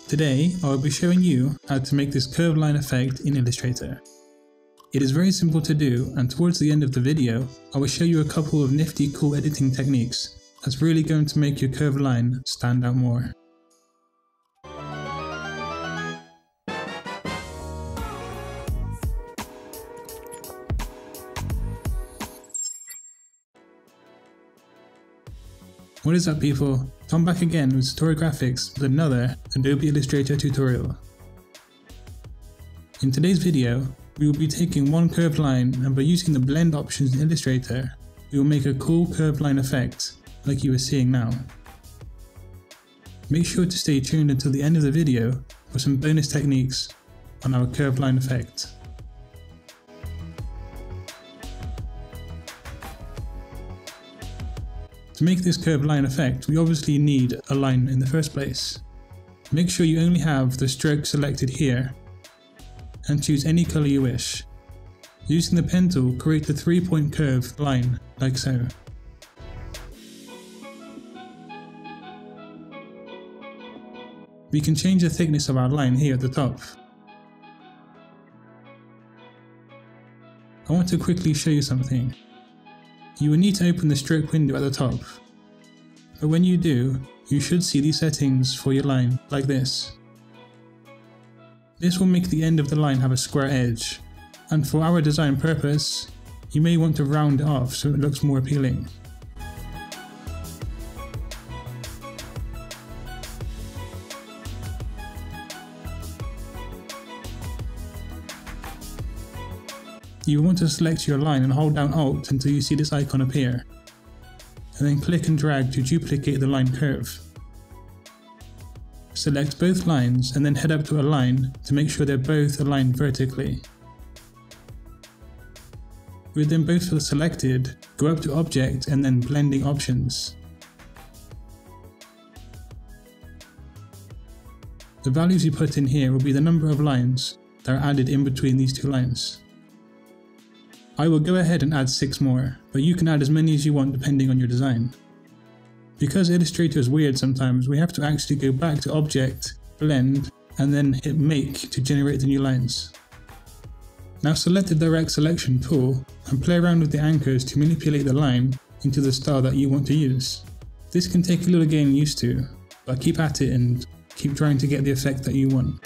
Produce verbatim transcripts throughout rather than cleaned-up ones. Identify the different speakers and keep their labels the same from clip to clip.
Speaker 1: Today, I will be showing you how to make this curved line effect in Illustrator. It is very simple to do, and towards the end of the video, I will show you a couple of nifty cool editing techniques that's really going to make your curved line stand out more. What is up, people? Tom back again with Satori Graphics with another Adobe Illustrator tutorial. In today's video, we will be taking one curved line, and by using the blend options in Illustrator, we will make a cool curved line effect like you are seeing now. Make sure to stay tuned until the end of the video for some bonus techniques on our curved line effect. To make this curved line effect, we obviously need a line in the first place. Make sure you only have the stroke selected here, and choose any colour you wish. Using the pen tool, create a three-point curved line, like so. We can change the thickness of our line here at the top. I want to quickly show you something. You will need to open the stroke window at the top, but when you do, you should see these settings for your line, like this. This will make the end of the line have a square edge, and for our design purpose, you may want to round it off so it looks more appealing. You want to select your line and hold down Alt until you see this icon appear, and then click and drag to duplicate the line curve. Select both lines and then head up to Align to make sure they're both aligned vertically. With them both selected, go up to Object and then Blending Options. The values you put in here will be the number of lines that are added in between these two lines. I will go ahead and add six more, but you can add as many as you want depending on your design. Because Illustrator is weird sometimes, we have to actually go back to Object, Blend, and then hit Make to generate the new lines. Now select the Direct Selection tool and play around with the anchors to manipulate the line into the style that you want to use. This can take a little getting used to, but keep at it and keep trying to get the effect that you want.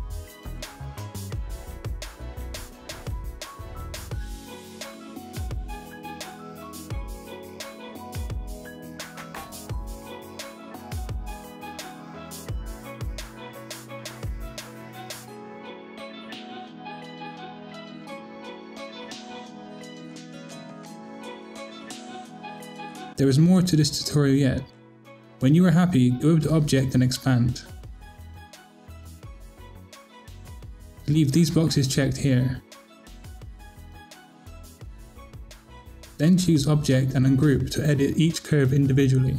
Speaker 1: There is more to this tutorial yet. When you are happy, go over to Object and Expand. Leave these boxes checked here. Then choose Object and Ungroup to edit each curve individually.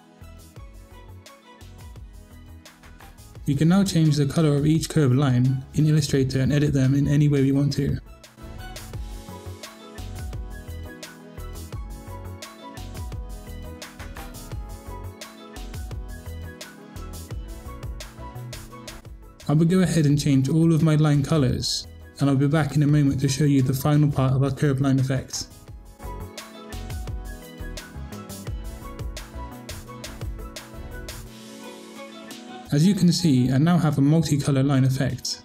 Speaker 1: We can now change the colour of each curved line in Illustrator and edit them in any way we want to. I will go ahead and change all of my line colours, and I'll be back in a moment to show you the final part of our curved line effect. As you can see, I now have a multicolour line effect.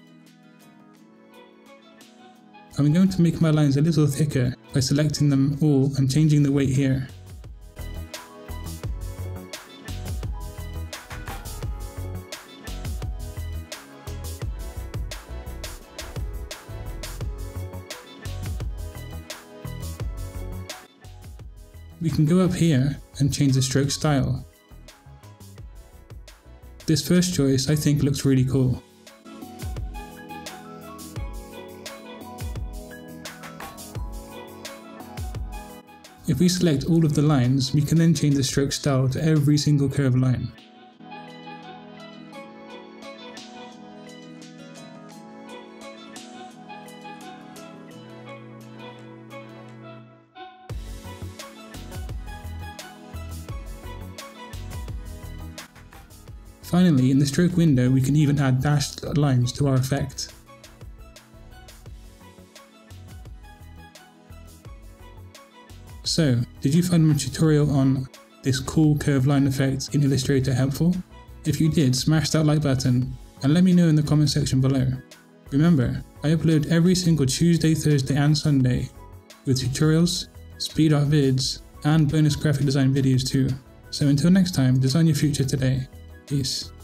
Speaker 1: I'm going to make my lines a little thicker by selecting them all and changing the weight here. We can go up here and change the stroke style. This first choice I think looks really cool. If we select all of the lines, we can then change the stroke style to every single curved line. Finally, in the stroke window, we can even add dashed lines to our effect. So, did you find my tutorial on this cool curved line effect in Illustrator helpful? If you did, smash that like button and let me know in the comment section below. Remember, I upload every single Tuesday, Thursday and Sunday with tutorials, speed art vids, and bonus graphic design videos too. So until next time, design your future today. Peace.